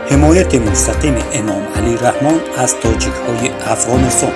حمایت مستقیم امام علی رحمان از تاجیک‌های افغانستان.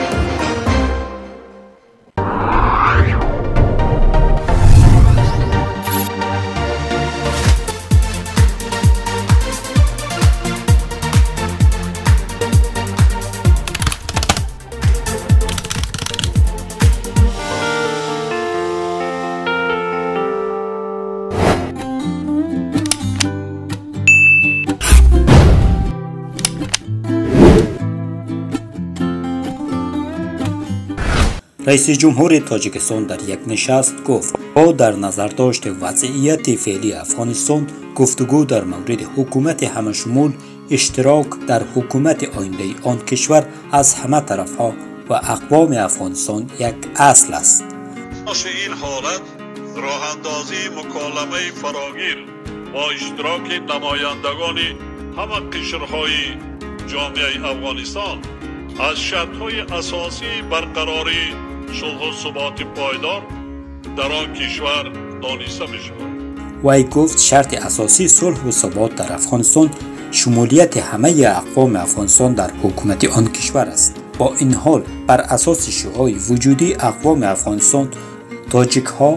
رئیس جمهور تاجیکستان در یک نشست گفت با در نظر داشت وضعیت فعلی افغانستان گفتگو در مورد حکومت همشمول اشتراک در حکومت آینده آن کشور از همه طرفها و اقوام افغانستان یک اصل است. این حالت راه اندازی مکالمه فراگیر با اشتراک نمایندگان همه قشرهای جامعه افغانستان از شرطهای اساسی برقراری صلح و ثبات پایدار در آن کشور دانسته می شود. وی گفت شرط اساسی صلح و ثبات در افغانستان شمولیت همه اقوام افغانستان در حکومت آن کشور است. با این حال بر اساس شیوهای وجودی اقوام افغانستان تاجیک ها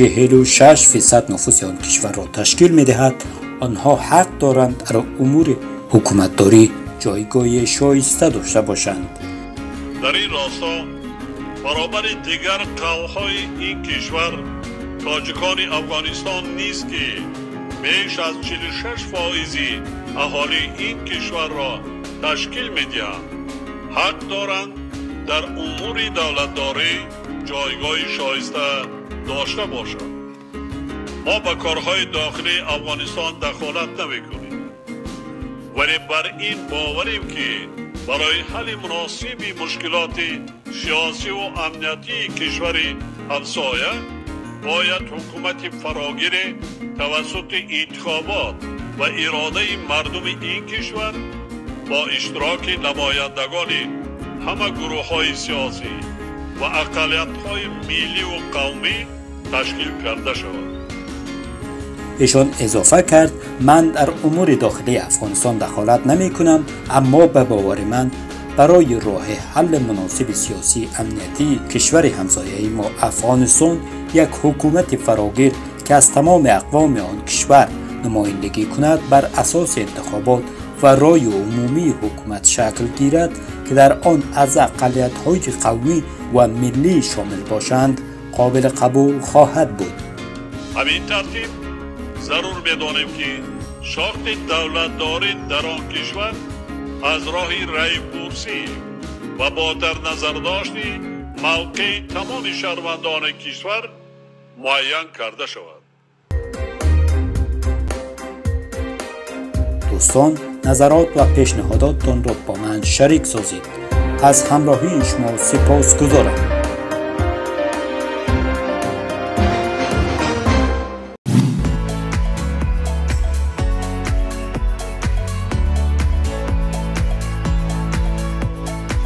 46% نفوس آن کشور را تشکیل می دهد. آنها حق دارند در امور حکومتداری جایگاه شایسته داشته باشند. در این راستا برابر دیگر قوم‌های این کشور تاجیکان افغانستان نیست که بیش از 46% اهالی این کشور را تشکیل می‌دهند حق دارند در امور دولتداری جایگاه شایسته داشته باشند. ما به کارهای داخلی افغانستان دخالت نمی‌کنیم، ولی بر این باوریم که برای حل مناسب مشکلات سیاسی و امنیتی کشور همسایه باید حکومت فراگیر توسط انتخابات و اراده مردم این کشور با اشتراک نمایندگان همه گروه‌های سیاسی و اقلیت‌های ملی و قومی تشکیل کرده شود. ایشان اضافه کرد من در امور داخلی افغانستان دخالت نمی کنم، اما به باور من برای راه حل مناسب سیاسی امنیتی کشور همسایه ما افغانستان یک حکومت فراگیر که از تمام اقوام آن کشور نمایندگی کند بر اساس انتخابات و رای عمومی حکومت شکل گیرد که در آن از اقلیت‌های قومی و ملی شامل باشند قابل قبول خواهد بود. همین ترتیب ضرور بدانیم که شرط دولتداری در آن کشور از راه رای پرسی و با در نظر داشتی موقع تمام شهروندان کشور معین کرده شود. دوستان نظرات و پیشنهاداتتان را با من شریک سازید. از همراهی شما سپاسگزارم.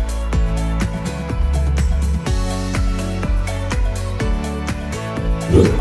Look.